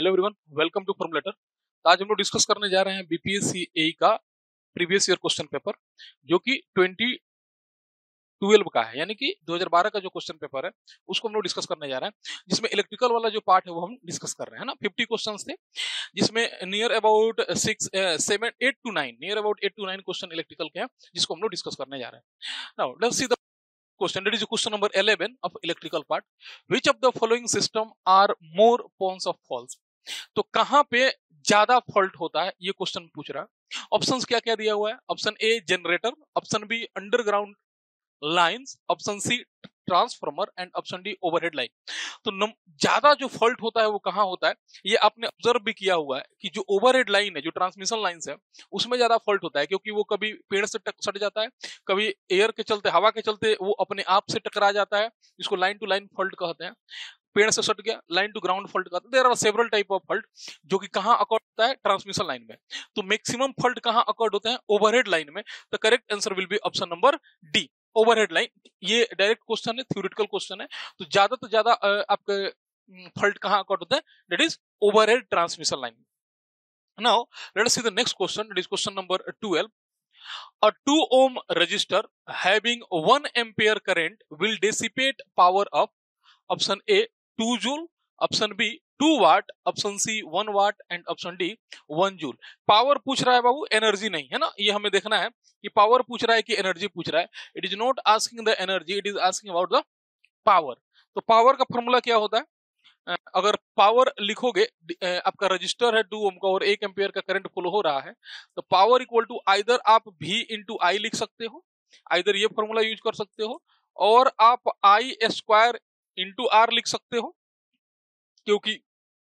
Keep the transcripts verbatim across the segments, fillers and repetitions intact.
Hello everyone, welcome to formulator. तो आज हम लोग डिस्कस करने जा रहे हैं बीपीएससी एई का प्रीवियस ईयर क्वेश्चन पेपर, जो कि ट्वेंटी ट्वेल्व का है, यानी कि दो हज़ार बारह का जो क्वेश्चन पेपर है उसको हम लोग डिस्कस करने जा रहे हैं, जिसमें इलेक्ट्रिकल वाला जो पार्ट है वो हम डिस्कस कर रहे हैं ना। फिफ्टी क्वेश्चंस थे, जिसमें near about six seven eight to nine near about eight to nine question electrical के हैं, जिसको हम लोग डिस्कस करने जा रहे हैं। Now let's see the question. That is question number eleven of electrical part. Which of the following system are more points of faults? तो कहां पे ज्यादा फॉल्ट होता है, ये क्वेश्चन पूछ रहा है। ऑप्शंस क्या क्या दिया हुआ है? Option A generator, option B underground lines, option C transformer and option D overhead line. तो ज्यादा जो फॉल्ट होता है वो कहां होता है, ये आपने ऑब्जर्व भी किया हुआ है कि जो ओवरहेड लाइन है, जो ट्रांसमिशन लाइंस है, उसमें ज्यादा फॉल्ट होता है, क्योंकि वो कभी पेड़ से सट जाता है, कभी एयर के चलते, हवा के चलते वो अपने आप से टकरा जाता है, जिसको लाइन टू लाइन फॉल्ट कहते हैं। पेड़ से सट गया, लाइन टू ग्राउंड फॉल्ट कहते हैं। There are several type of fault जो कि कहां अकॉर्ड होता है, ट्रांसमिशन लाइन में। तो मैक्सिमम फॉल्ट कहां अकॉर्ड होते हैं, ओवरहेड लाइन में। The correct answer will be option number D, overhead line. ये डायरेक्ट क्वेश्चन है, थ्योरेटिकल क्वेश्चन है। तो ज्यादा तो ज्यादा आपके फॉल्ट कहां अकॉर्ड होता है, that is overhead transmission line. Now let us see the next question, that is question number twelve. A two ohm resistor having one ampere current will dissipate power of option A two joule, option B two watt, option C one watt and option D one joule. Power पूछ रहा है बाबू, energy नहीं है ना। ये हमें देखना है कि पावर पूछ रहा है कि एनर्जी पूछ रहा है। It is not asking the energy, it is asking about the power. तो पावर का फॉर्मूला क्या होता है? अगर पावर लिखोगे, आपका रजिस्टर है टू ओम का और एक एम्पियर का करंट फ्लो हो रहा है, तो पावर इक्वल टू आइदर आप V इंटू आई लिख सकते हो, आइदर ये फॉर्मूला यूज कर सकते हो, और आप आई स्क्वायर इंटू आर लिख सकते हो, क्योंकि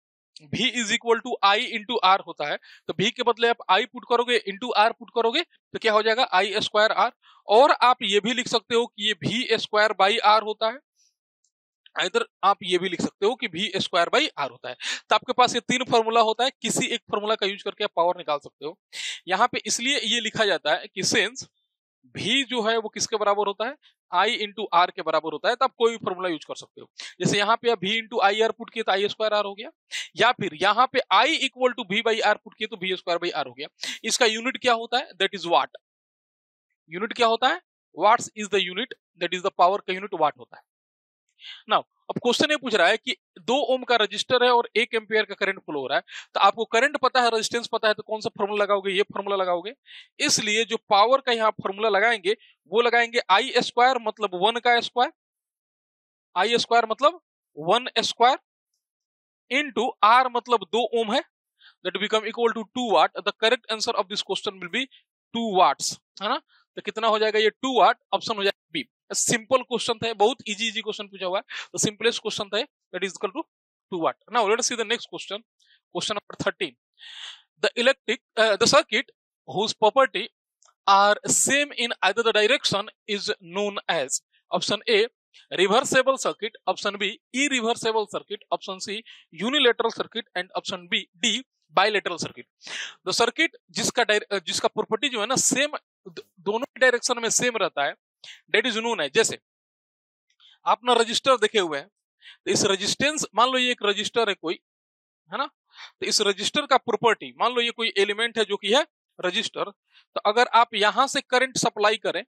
V is equal to I into R होता है। तो V के बदले आप आई पुट करोगे, इंटू आर पुट करोगे, तो क्या हो जाएगा, आई स्क्वायर आर। और आप ये भी लिख सकते हो कि ये V स्क्वायर बाई आर होता है, इधर आप ये भी लिख सकते हो कि भी स्क्वायर बाई आर होता है। तो आपके पास ये तीन फॉर्मूला होता है, किसी एक फॉर्मूला का यूज करके आप पावर निकाल सकते हो। यहाँ पे इसलिए ये लिखा जाता है कि सिंस भी जो है वो किसके बराबर होता है, आई इंटू आर के बराबर होता है, तो आप कोई भी फॉर्मूला यूज कर सकते हो। जैसे यहाँ पे भी इंटू आई आर पुट किए तो आई स्क्वायर आर हो गया, या फिर यहाँ पे I equal to V by R put किए तो भी स्क्वायर बाई आर हो गया। इसका यूनिट क्या होता है, दैट इज वाट। यूनिट क्या होता है, watts is the unit, that is the power का यूनिट वाट होता है। नाउ अब क्वेश्चन ये पूछ रहा है कि दो ओम का रजिस्टर है और एक एम्पियर का करंट फ्लो हो रहा है। तो आपको करंट पता है, रेजिस्टेंस पता है, तो कौन सा फॉर्मूला लगाओगे, ये फॉर्मूला लगाओगे। इसलिए जो पावर का यहाँ फॉर्मूला लगाएंगे वो लगाएंगे आई स्क्वायर मतलब वन का स्क्वायर, आई स्क्वायर मतलब वन स्क्वायर, इनटू आर मतलब दो ओम है, that become equal to two watt. The correct answer of this question will be two watts, है ना। तो कितना हो जाएगा ये टू वाट, ऑप्शन हो जाएगा बी। सिंपल क्वेश्चन था, बहुत इजी इजी क्वेश्चन पूछा हुआ है, तो सिंपलेस्ट क्वेश्चन था, that is equal to two watt. Now let us see the next question, question number thirteen. The electric the circuit whose property are same in either the direction is known as option A reversible circuit, option B irreversible circuit, option C unilateral circuit and option B D bilateral circuit. the circuit जिसका जिसका property जो है ना same, दोनों direction में same रहता है, date is known है। जैसे आप ना रजिस्टर देखे हुए हैं, तो इस रजिस्टेंस, मान लो ये एक रजिस्टर है कोई, है ना, तो इस रजिस्टर का प्रॉपर्टी, मान लो ये कोई एलिमेंट है जो कि है रजिस्टर, तो अगर आप यहां से करंट सप्लाई करें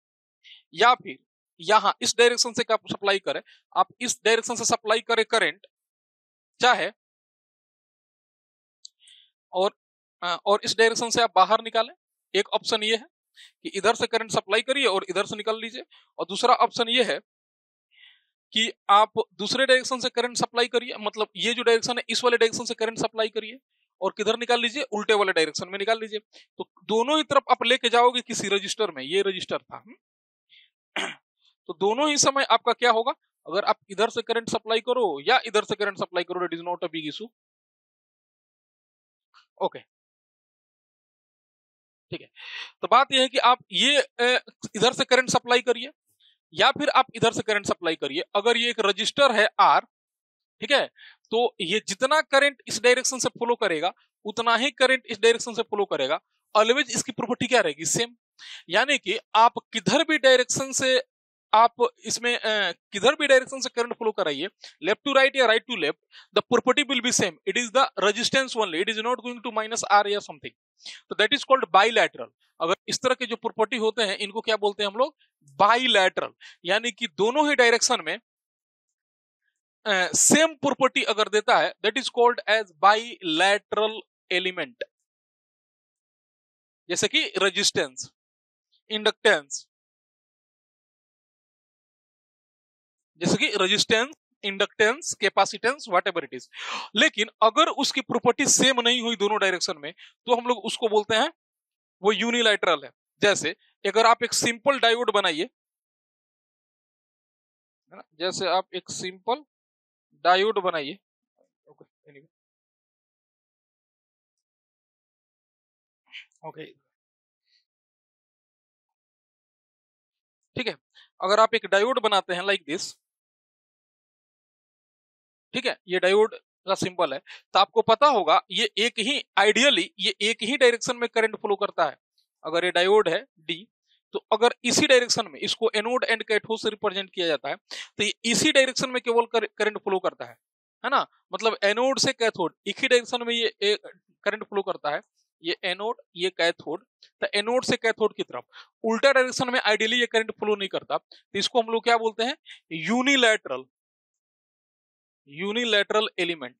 या फिर यहां इस डायरेक्शन से सप्लाई करें, आप इस डायरेक्शन से सप्लाई करें करंट चाहे, और और इस डायरेक्शन से आप बाहर निकालें, एक ऑप्शन ये है कि इधर से करंट सप्लाई करिए और इधर से निकाल लीजिए, और दूसरा ऑप्शन ये है कि आप दूसरे डायरेक्शन से करंट सप्लाई करिए, मतलब ये जो डायरेक्शन है इस वाले डायरेक्शन से करंट सप्लाई करिए और किधर निकाल लीजिए, उल्टे वाले डायरेक्शन में निकाल लीजिए। तो दोनों ही तरफ आप लेके जाओगे किसी रजिस्टर में, ये रजिस्टर था, तो दोनों ही समय आपका क्या होगा, अगर आप इधर से करंट सप्लाई करो या इधर से करंट सप्लाई करो, it is not a big issue. Okay, ठीक है। तो बात यह है कि आप ये इधर से करंट सप्लाई करिए या फिर आप इधर से करंट सप्लाई करिए। अगर ये एक रजिस्टर है आर, ठीक है, तो ये जितना करंट इस डायरेक्शन से फ्लो करेगा उतना ही करंट इस डायरेक्शन से फ्लो करेगा। ऑलवेज इसकी प्रॉपर्टी क्या रहेगी, सेम। यानी कि आप किधर भी डायरेक्शन से आप इसमें uh, किधर भी डायरेक्शन से करंट फ्लो कराइए, लेफ्ट टू राइट या right to left, the property will be same, it is the resistance only, it is not going to minus R या समथिंग, तो दैट इज कॉल्ड बाइलैटरल। अगर इस तरह के जो प्रॉपर्टी होते हैं इनको क्या बोलते हैं हम लोग, बाइलैटरल, यानी कि दोनों ही डायरेक्शन में सेम uh, प्रॉपर्टी अगर देता है, that is called as bilateral element. जैसे कि रेजिस्टेंस, इंडक्टेंस, जैसे कि resistance, inductance, capacitance, whatever it is. लेकिन अगर उसकी प्रॉपर्टी सेम नहीं हुई दोनों डायरेक्शन में, तो हम लोग उसको बोलते हैं वो यूनिलैटरल है। जैसे अगर आप एक सिंपल डायोड बनाइए, है ना, जैसे आप एक सिंपल डायोड बनाइए, ओके, ठीक है, अगर आप एक डायोड बनाते हैं लाइक दिस, ठीक है, ये डायोड का सिंबल है, तो आपको पता होगा ये एक ही, आइडियली ये एक ही डायरेक्शन में करंट फ्लो करता है। अगर ये डायोड है डी, तो अगर इसी डायरेक्शन में इसको एनोड एंड कैथोड से रिप्रेजेंट किया जाता है, तो ये इसी डायरेक्शन में केवल करंट फ्लो करता है, है ना, मतलब एनोड से कैथोड एक ही डायरेक्शन में ये करंट फ्लो करता है, ये एनोड ये कैथोड, तो एनोड से कैथोड की तरफ, उल्टा डायरेक्शन में आइडियली ये करंट फ्लो नहीं करता, तो इसको हम लोग क्या बोलते हैं, यूनिलैटरल, यूनिलैटरल एलिमेंट,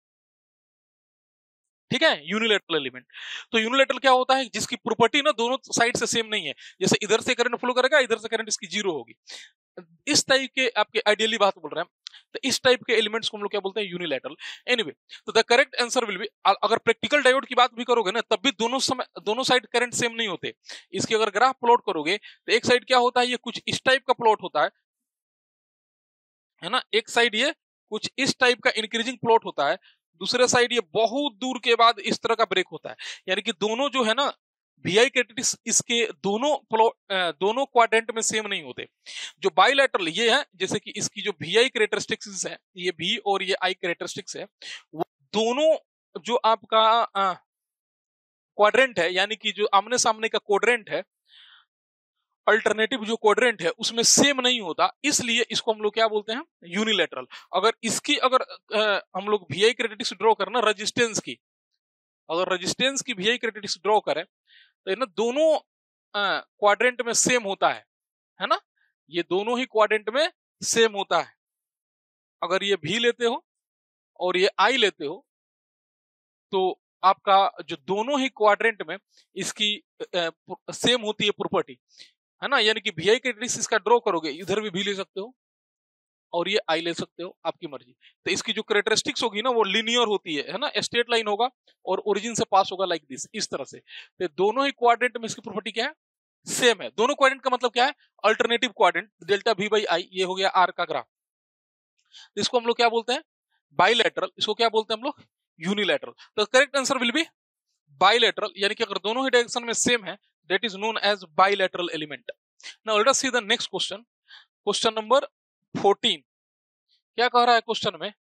ठीक है, यूनिलैटरल एलिमेंट। तो यूनिलैटरल क्या होता है, जिसकी प्रॉपर्टी ना दोनों साइड से सेम नहीं है, जैसे इधर से करंट फ्लो करेगा, इधर से करंट इसकी जीरो होगी, इस टाइप के आपके आइडियली बात बोल रहे हैं, तो इस टाइप के एलिमेंट्स को हम लोग क्या बोलते हैं, यूनिलैटरल। एनीवे, तो the correct answer will be, अगर प्रैक्टिकल डायोड की बात भी करोगे ना, तब भी दोनों समय दोनों साइड करंट सेम नहीं होते। इसकी अगर ग्राफ प्लॉट करोगे तो एक साइड क्या होता है, ये कुछ इस टाइप का प्लॉट होता है है ना, एक साइड ये कुछ इस टाइप का इंक्रीजिंग प्लॉट होता है, दूसरे साइड ये बहुत दूर के बाद इस तरह का ब्रेक होता है, यानी कि दोनों जो है ना वीआई कैरेक्टरिस्टिक्स इसके दोनों प्लॉट दोनों क्वाड्रेंट में सेम नहीं होते। जो बाइलैटरल ये है, जैसे कि इसकी जो वीआई कैरेक्टरिस्टिक्स है, ये वी और ये आई कैरेक्टरिस्टिक्स है, वो दोनों जो आपका क्वाड्रेंट है, यानी कि जो आमने सामने का क्वाड्रेंट है, अल्टरनेटिव जो क्वाड्रेंट है उसमें सेम नहीं होता, इसलिए इसको हम लोग क्या बोलते हैं, यूनिलैटरल। अगर इसकी अगर आ, हम लोग वीआई कैरेक्टरिस्टिक्स ड्रॉ करना रेजिस्टेंस की, अगर रेजिस्टेंस की वीआई कैरेक्टरिस्टिक्स ड्रॉ करें तो ना दोनों क्वाड्रेंट में सेम होता है है ना, ये दोनों ही क्वाड्रेंट में सेम होता है। अगर ये भी लेते हो और ये आई लेते हो, तो आपका जो दोनों ही क्वाड्रेंट में इसकी सेम होती है प्रॉपर्टी, है ना, यानी कि वीआई कैरेक्टरिस्टिक्स का ड्रॉ करोगे, इधर भी भी ले सकते हो और ये आई ले सकते हो, आपकी मर्जी। तो इसकी जो कैरेक्टरिस्टिक्स होगी ना वो लीनियर होती है है ना, स्ट्रेट लाइन होगा और ओरिजिन से पास होगा लाइक दिस, इस तरह से। तो दोनों ही क्वाड्रेंट में इसकी प्रॉपर्टी क्या है, सेम है। दोनों क्वाड्रेंट का मतलब क्या है, alternative quadrant, delta V by I, ये हो गया आर का ग्राफ। इसको हम लोग क्या बोलते हैं, बाइलैटरल, इसको क्या बोलते हैं हम लोग, यूनिलैटरल। तो correct answer will be bilateral, यानी कि अगर दोनों ही डायरेक्शन में सेम है, that is known as bilateral element. Now let us see the next question, question number fourteen. क्या कह रहा है क्वेश्चन में,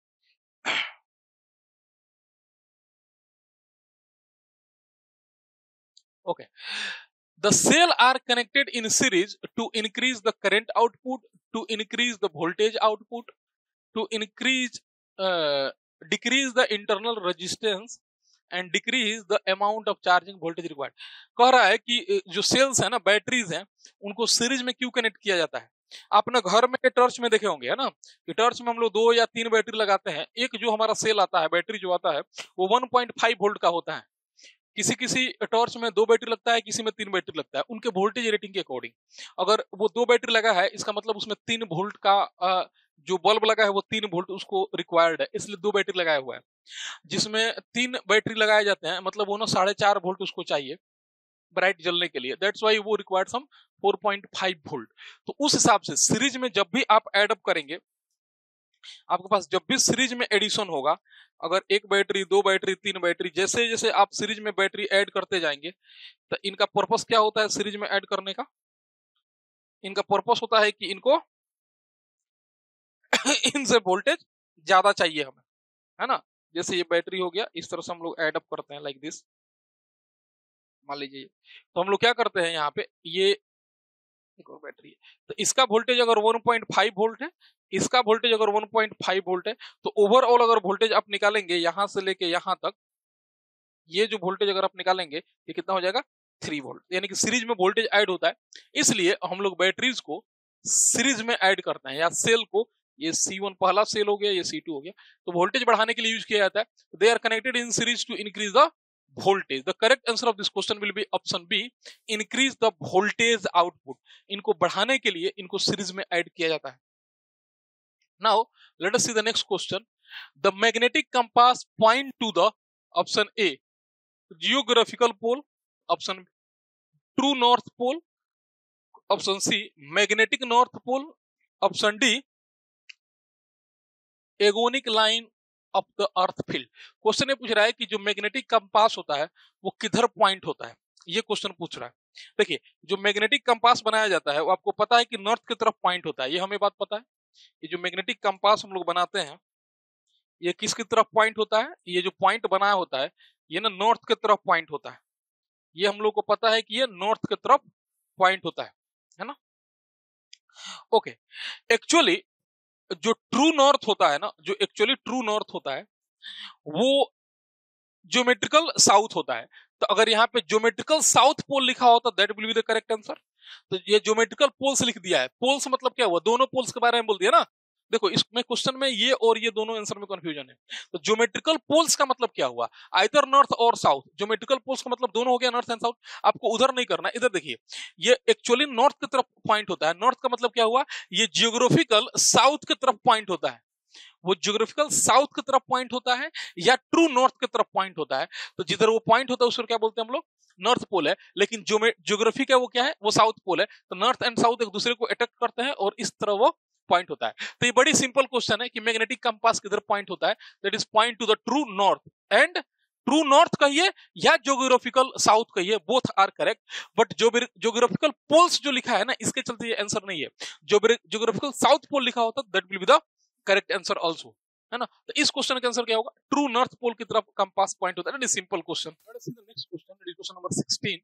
okay, the cell are connected in series to increase the current output, to increase the voltage output, to increase uh, decrease the internal resistance and decrease the amount of charging voltage required। कह रहा है कि जो sales है ना, batteries हैं, उनको series में क्यों कनेक्ट किया जाता है। आपने घर में टर्च में देखे होंगे, है ना, कि टर्च में हम लोग दो या तीन बैटरी लगाते हैं, एक जो हमारा सेल आता है, बैटरी जो आता है वो वन पॉइंट फाइव वोल्ट का होता है, किसी किसी टॉर्च में दो बैटरी लगता है, किसी में तीन बैटरी लगता है, उनके वोल्टेज रेटिंग के अकॉर्डिंग। अगर वो दो बैटरी लगा है, इसका मतलब उसमें तीन वोल्ट का जो बल्ब लगा है वो तीन वोल्ट उसको रिक्वायर्ड है, इसलिए दो बैटरी लगाया हुआ है। जिसमें तीन बैटरी लगाए जाते हैं, मतलब वो ना साढ़े चार वोल्ट उसको चाहिए ब्राइट जलने के लिए, दैट्स वाई वो required some four point five volt. तो उस हिसाब से सीरीज में जब भी आप एड अप करेंगे, आपके पास जब भी सीरीज में एडिशन होगा, अगर एक बैटरी, दो बैटरी, तीन बैटरी, जैसे जैसे आप सीरीज में बैटरी ऐड करते जाएंगे, तो इनका पर्पस क्या होता है सीरीज में ऐड करने का, इनका पर्पस होता है कि इनको इनसे वोल्टेज ज्यादा चाहिए हमें, है ना। जैसे ये बैटरी हो गया, इस तरह से हम लोग ऐड अप करते हैं लाइक दिस, मान लीजिए। तो हम लोग क्या करते हैं यहाँ पे, ये एक और बैटरी है, तो इसका वोल्टेज अगर वन पॉइंट फाइव वोल्ट है, इसका वोल्टेज अगर वन पॉइंट फाइव वोल्ट है, तो ओवरऑल अगर वोल्टेज आप निकालेंगे यहां से लेके यहां तक, ये जो वोल्टेज अगर आप निकालेंगे ये कितना हो जाएगा, थ्री वोल्ट। यानी कि सीरीज में वोल्टेज ऐड होता है, इसलिए हम लोग बैटरीज को सीरीज में ऐड करते हैं, या सेल को, ये सी वन पहला सेल हो गया, ये सी टू हो गया, तो वोल्टेज बढ़ाने के लिए यूज किया जाता है। They are connected in series to increase the voltage. The correct answer of this question will be option B, increase the voltage output. इनको बढ़ाने के लिए इनको सीरीज में ऐड किया जाता है। Now let us see the next question. The magnetic compass point to the option A geographical pole, option true north pole, option C magnetic north pole, option D agonic line of the earth field. Question ये पूछ रहा है कि जो magnetic compass होता है वो किधर पॉइंट होता है, ये क्वेश्चन पूछ रहा है। देखिए जो मैग्नेटिक कंपास बनाया जाता है वो आपको पता है कि नॉर्थ की तरफ पॉइंट होता है, ये हमें बात पता है। ये जो मैग्नेटिक कंपास हम लोग बनाते हैं ये किसकी तरफ पॉइंट होता है, ये जो पॉइंट बनाया होता है ये ना नॉर्थ की तरफ पॉइंट होता है, ये हम लोग को पता है कि ये नॉर्थ की तरफ पॉइंट होता है, है ना। ओके, एक्चुअली जो ट्रू नॉर्थ होता है ना, जो एक्चुअली ट्रू नॉर्थ होता है वो ज्योमेट्रिकल साउथ होता है। तो अगर यहाँ पे ज्योमेट्रिकल साउथ पोल लिखा होता that will be the correct answer. तो ये ज्योमेट्रिकल पोल्स लिख दिया है, पोल्स मतलब क्या हुआ, दोनों पोल्स के बारे में बोल दिया ना। देखो इसमें क्वेश्चन में ये और ये दोनों आंसर में कंफ्यूजन है। तो ज्योमेट्रिकल पोल्स का मतलब क्या हुआ, आइदर नॉर्थ और साउथ। ज्योमेट्रिकल पोल्स का मतलब दोनों हो गया, नॉर्थ एंड साउथ। आपको उधर नहीं करना, इधर देखिए ये एक्चुअली नॉर्थ की तरफ पॉइंट होता है। नॉर्थ का मतलब क्या हुआ, ये जियोग्राफिकल साउथ की तरफ पॉइंट होता है, वो जियोग्राफिकल साउथ की तरफ पॉइंट होता है या ट्रू नॉर्थ की तरफ पॉइंट होता है। तो जिधर वो पॉइंट होता है उसको क्या बोलते हैं हम लोग, नॉर्थ पोल है। लेकिन जो ज्योग्राफी का वो क्या है, वो साउथ पोल है। तो नॉर्थ एंड साउथ एक दूसरे को अट्रैक्ट करते हैं और इस तरह वो पॉइंट होता है। तो ये बड़ी सिंपल क्वेश्चन है कि मैग्नेटिक कंपास किधर पॉइंट होता है, that is point to the true north. And true north कहिए या ज्योग्राफिकल साउथ कहिए, बोथ आर करेक्ट। बट जो ज्योग्राफिकल पोल्स जो लिखा है ना, इसके चलते ये आंसर नहीं है। जो ज्योग्राफिकल साउथ पोल लिखा होता that will be the correct answer also, है ना। तो इस क्वेश्चन का आंसर क्या होगा, ट्रू नॉर्थ पोल की तरफ कंपास पॉइंट होता है। Simple question. Let us see the next question, question number sixteen.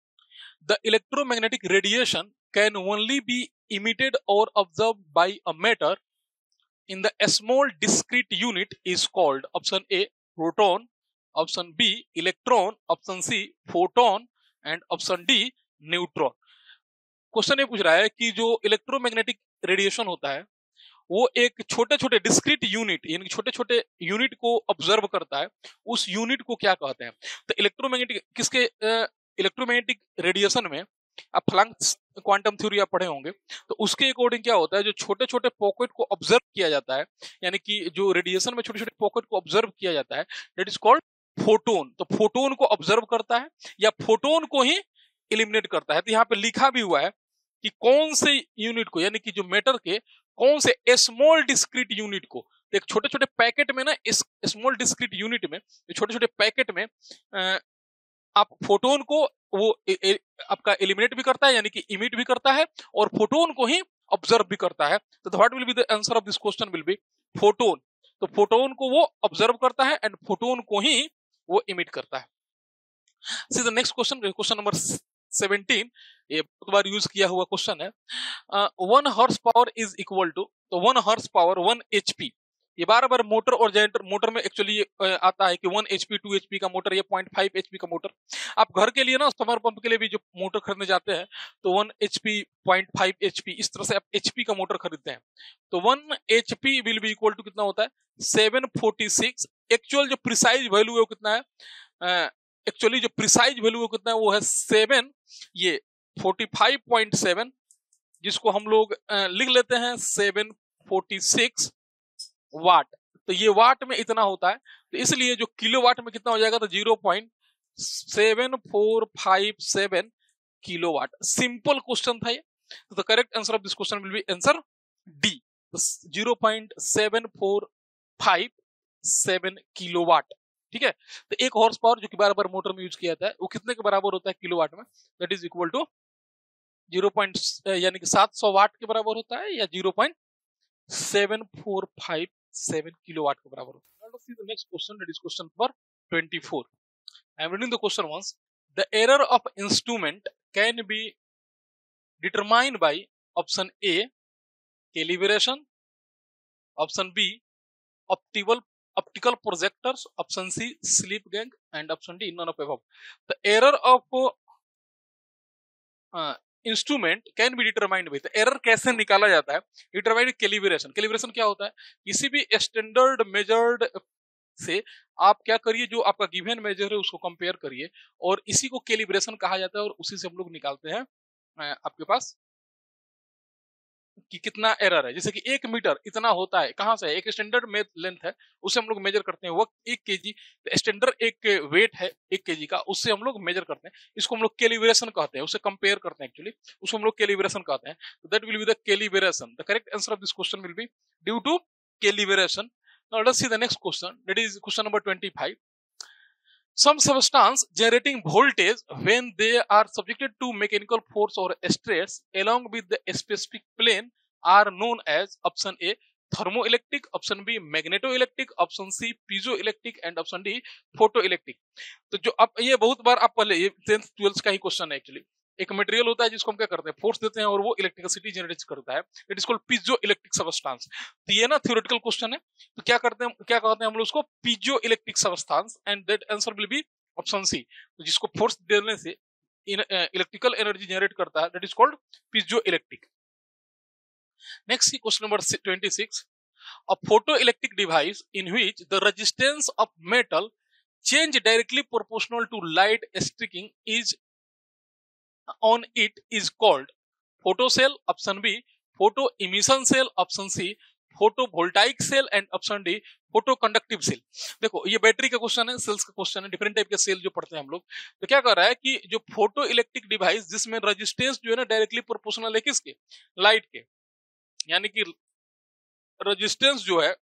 The electromagnetic radiation can only be emitted or observed by a matter in the small discrete unit is called option A proton, option B electron, option C photon and option D neutron। Question ये पूछ रहा है कि जो electromagnetic radiation होता है वो एक छोटे छोटे डिस्क्रीट यूनिट यानी छोटे छोटे यूनिट को ऑब्जर्व करता है, उस यूनिट को क्या कहते हैं। तो इलेक्ट्रोमैग्नेटिक किसके इलेक्ट्रोमैग्नेटिक रेडिएशन में आप प्लैंक्स क्वांटम थ्योरी आप पढ़े होंगे, तो उसके अकॉर्डिंग क्या होता है, जो छोटे छोटे पॉकेट को ऑब्जर्व किया जाता है, यानी कि जो रेडिएशन में छोटे छोटे पॉकेट को ऑब्जर्व किया जाता है, दैट इज कॉल्ड फोटोन। तो फोटोन को ऑब्जर्व करता है या फोटोन को ही इलिमिनेट करता है। तो यहाँ पे लिखा भी हुआ है कि कौन से यूनिट को, यानी कि जो मैटर के कौन से स्मॉल डिस्क्रीट यूनिट को, एक छोटे छोटे पैकेट में ना, इस स्मॉल डिस्क्रीट यूनिट में, छोटे छोटे पैकेट में आ, आप फोटोन को वो ए, ए, आपका एलिमिनेट भी करता है, यानी कि इमिट भी करता है, और फोटोन को ही ऑब्जर्व भी करता है। तो what will be the answer of this question will be photon. तो फोटोन को वो ऑब्जर्व करता है एंड फोटोन को ही वो इमिट करता है। See the next question, question number seventeen. ये बहुत बार यूज किया हुआ क्वेश्चन है। One horse power is equal to, तो one horse power one HP, ये बार बार मोटर और जनरेटर, मोटर में एक्चुअली आता है कि वन एचपी टू एचपी का मोटर, ये पॉइंट फाइव एचपी का मोटर। आप घर के लिए ना समर पंप के लिए भी जो मोटर खरीदने जाते हैं तो one HP point five HP इस तरह से आप एचपी का मोटर खरीदते हैं। तो one HP will be equal to कितना होता है, सेवन फोर्टी सिक्स। एक्चुअल जो प्रिसाइज वैल्यू है वो कितना है, एक्चुअली जो प्रिसाइज वैल्यू है कितना है, वो है सेवन, ये फोर्टी फाइव पॉइंट सेवन, जिसको हम लोग लिख लेते हैं सेवन फोर्टी सिक्स वाट। तो ये वाट में इतना होता है, तो इसलिए जो किलोवाट में कितना हो जाएगा, तो zero point seven four five seven kilowatt. Simple question था ये। तो the correct answer of this question will be answer D, zero point seven four five seven kilowatt. ठीक है। तो एक हॉर्स पावर जो कि बार बार मोटर में यूज किया जाता है वो कितने के बराबर होता है किलोवाट में, that is equal to zero point यानी कि सात सौ वाट के बराबर होता है, या zero point seven four five seven kilowatt के बराबर होता है। Let's see the next question, that is question number twenty-four. I am reading the question once. The error of instrument can be determined by option A calibration, option B optical optical projectors, option C slip गैंग and option D none of above. The error of instrument can be determined with, error कैसे निकाला जाता है, determined calibration. Calibration क्या होता है, किसी भी स्टैंडर्ड मेजर्ड से आप क्या करिए, जो आपका गिवन मेजर है उसको कंपेयर करिए और इसी को कैलिब्रेशन कहा जाता है और उसी से हम लोग निकालते हैं आपके पास कि कितना एरर है। जैसे कि एक मीटर इतना होता है, कहां से है, एक स्टैंडर्ड में लेंथ है उसे हम लोग मेजर करते हैं, वो एक केजी स्टैंडर्ड एक वेट है एक केजी का, उससे हम लोग मेजर करते हैं, इसको हम लोग कैलिब्रेशन कहते हैं, उसे कंपेयर करते हैं एक्चुअली, उसको हम लोग कैलिब्रेशन कहते हैं। That will be the calibration. The correct answer of this question will be due to calibration. Now let's see the next question. That is question number twenty-five. Some substance generating voltage when they are subjected to mechanical force or stress along with the specific plane are known as option A thermoelectric, option B magnetoelectric, option C piezoelectric and option D photoelectric। तो जो अब ये बहुत बार आप पहले ये tenth twelfth का ही क्वेश्चन है एक्चुअली। एक मटेरियल होता है जिसको हम क्या करते हैं, फोर्स देते हैं और वो इलेक्ट्रिसिटी जनरेट करता है, it is called piezo electric substance. तो ये ना थ्योरेटिकल क्वेश्चन है, तो क्या करते हैं, क्या कहते हैं हम लोग उसको, piezo electric substance, and that answer will be option C. तो जिसको फोर्स देने से इलेक्ट्रिकल एनर्जी जनरेट करता है, that is called piezo electric. Next question number twenty-six. A photoelectric device in which the resistance of metal change directly proportional to light striking is on it is called photocell, option B photo emission cell, option C photovoltaic cell and option D photoconductive cell। देखो ये battery का question है, sales का question है, different type के cell जो पढ़ते हैं हम लोग। तो क्या कर रहा है कि जो फोटो इलेक्ट्रिक डिवाइस जिसमें रेजिस्टेंस जो है ना डायरेक्टली प्रोपोर्शनल है किसके, लाइट के, यानी कि रेजिस्टेंस जो है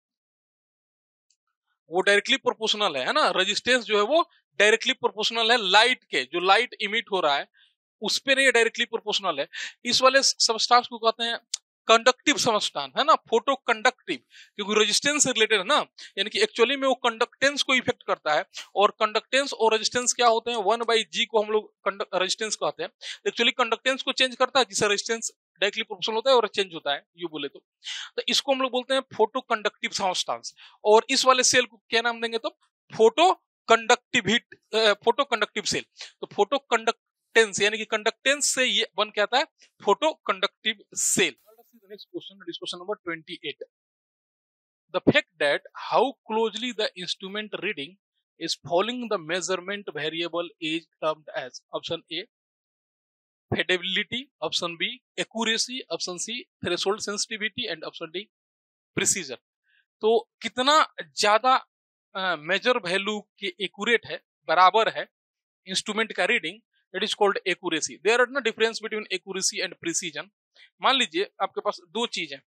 वो डायरेक्टली प्रोपोर्शनल है, है ना, रेजिस्टेंस जो है वो डायरेक्टली प्रोपोर्शनल है लाइट के, जो लाइट इमिट हो रहा है उस पे नहीं, डायरेक्टली प्रोपोर्शनल है। इस वाले सबस्टेंस को कहते हैं कंडक्टिव सबस्टेंस, है ना, फोटो कंडक्टिव, क्योंकि रेजिस्टेंस से रिलेटेड है ना, यानी कि एक्चुअली में वो कंडक्टेंस को इफेक्ट करता है। और कंडक्टेंस और रेजिस्टेंस क्या होते हैं, वन बाई जी को हम लोग रेजिस्टेंस कहते हैं, एक्चुअली कंडक्टेंस को चेंज करता है जिससे रेजिस्टेंस डायरेक्टली प्रोपोर्शनल होता है और चेंज होता है, यू बोले तो। तो इसको हम लोग बोलते हैं फोटो कंडक्टिव सबस्टेंस। और इस वाले सेल को क्या नाम देंगे, तो photo conductivity photo conductive cell. तो फोटो कंडक्टेंस यानी कि कंडक्टेंस से ये बन के आता है photo conductive cell. Next question is question number twenty-eight. The fact that how closely the instrument reading is following the measurement variable is termed as option A fidelity, option B accuracy, option C threshold sensitivity and option D precision। तो कितना ज्यादा major value के accurate है, बराबर है instrument का reading, it is called accuracy. There are no difference between accuracy and precision. मान लीजिए आपके पास दो चीज है,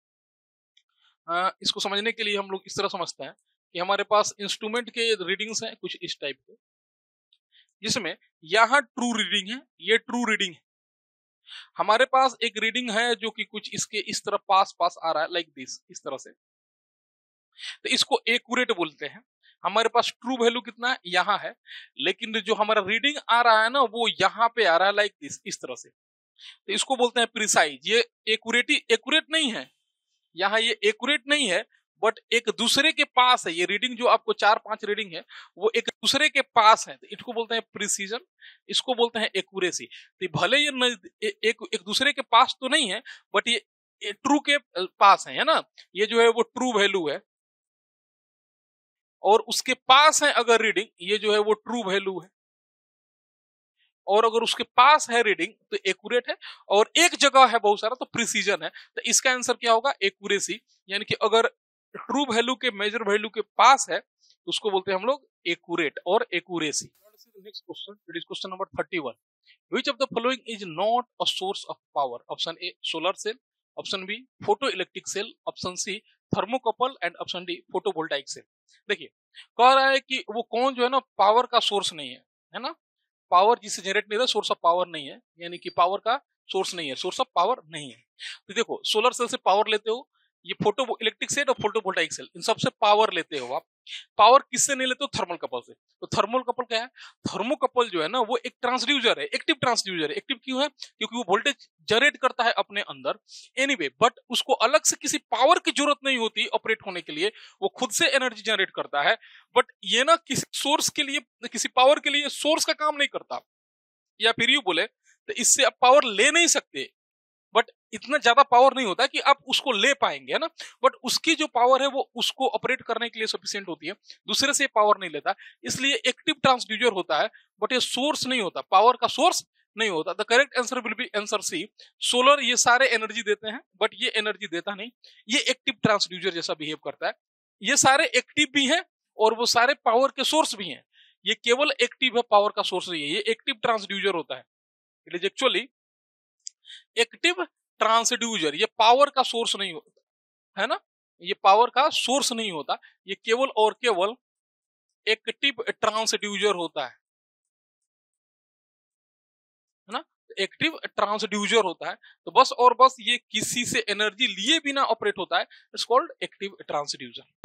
आ, इसको समझने के लिए हम लोग इस तरह समझते हैं कि हमारे पास इंस्ट्रूमेंट के रीडिंग्स हैं कुछ इस टाइप के, जिसमें यहाँ ट्रू रीडिंग है, ये ट्रू रीडिंग है। हमारे पास एक रीडिंग है जो कि कुछ इसके इस तरह पास पास आ रहा है, लाइक दिस, इस तरह से, तो इसको एक्यूरेट बोलते हैं। हमारे पास ट्रू वैल्यू कितना है, यहाँ है, लेकिन जो हमारा रीडिंग आ रहा है ना वो यहाँ पे आ रहा है, लाइक दिस, इस तरह से, तो इसको बोलते हैं प्रिसाइज। ये एक्यूरेटी एक्यूरेट नहीं है, यहाँ ये एक्यूरेट नहीं है, बट एक दूसरे के पास है। ये रीडिंग जो आपको चार पांच रीडिंग है वो एक दूसरे के पास है, तो इसको बोलते हैं प्रिसीजन, इसको बोलते हैं एक्यूरेसी। तो भले ये न, एक एक दूसरे के पास तो नहीं है, बट ये ट्रू के पास है, है ना, ये जो है वो ट्रू वैल्यू है, और उसके पास है अगर रीडिंग, ये जो है वो ट्रू वैल्यू है, और अगर उसके पास है रीडिंग तो एक्यूरेट है, और एक जगह है बहुत सारा तो प्रिसीजन है। तो इसका आंसर क्या होगा, एक्यूरेसी। यानी कि अगर ट्रू वैल्यू के मेजर वैल्यू के पास है तो उसको बोलते हैं हम लोग एक्यूरेट और accuracy. Next question, it is question number thirty-one. Which of the following is not a source of power? Option A solar cell, option B photoelectric cell, option C thermocouple and option D photovoltaic cell। देखिए कह रहा है कि वो कौन जो है ना पावर का सोर्स नहीं है, है ना, पावर जिससे जनरेट नहीं रहा, सोर्स ऑफ पावर नहीं है, यानी कि पावर का सोर्स नहीं है, सोर्स ऑफ पावर नहीं है। तो देखो सोलर सेल से पावर लेते हो, ये फोटो इलेक्ट्रिक सेल और फोटोवोल्टाइक सेल, इन सबसे पावर लेते हो आप, पावर किससे नहीं लेते हो? थर्मल कपल से। तो थर्मल कपल क्या है? थर्मोकपल जो है ना वो एक ट्रांसड्यूसर है, एक्टिव ट्रांसड्यूसर है। एक्टिव क्यों है? क्योंकि वो वोल्टेज जनरेट करता है अपने अंदर एनीवे, बट उसको अलग से किसी पावर की जरूरत नहीं होती ऑपरेट होने के लिए, वो खुद से एनर्जी जनरेट करता है। बट ये ना किसी सोर्स के लिए, किसी पावर के लिए सोर्स का काम नहीं करता। या फिर यू बोले तो इससे आप पावर ले नहीं सकते, बट इतना ज्यादा पावर नहीं होता कि आप उसको ले पाएंगे, है ना। बट उसकी जो पावर है वो उसको ऑपरेट करने के लिए सफिशिएंट होती है, दूसरे से पावर नहीं लेता, इसलिए एक्टिव ट्रांसड्यूसर होता है। बट ये सोर्स नहीं होता, पावर का सोर्स नहीं होता। The correct answer will be answer C. Solar ये सारे एनर्जी देते हैं बट ये एनर्जी देता नहीं, ये एक्टिव ट्रांसड्यूसर जैसा बिहेव करता है। ये सारे एक्टिव भी हैं और वो सारे पावर के सोर्स भी हैं। ये केवल एक्टिव है, पावर का सोर्स नहीं है। ये एक्टिव ट्रांसड्यूसर होता है। It is actually active transducer. ये पावर का सोर्स नहीं होता, है ना, ये पावर का सोर्स नहीं होता, ये केवल और केवल एक्टिव ट्रांसड्यूसर होता है, है ना। एक्टिव ट्रांसड्यूसर होता है, तो बस और बस ये किसी से एनर्जी लिए बिना ऑपरेट होता है, इट्स कॉल्ड एक्टिव ट्रांसड्यूसर।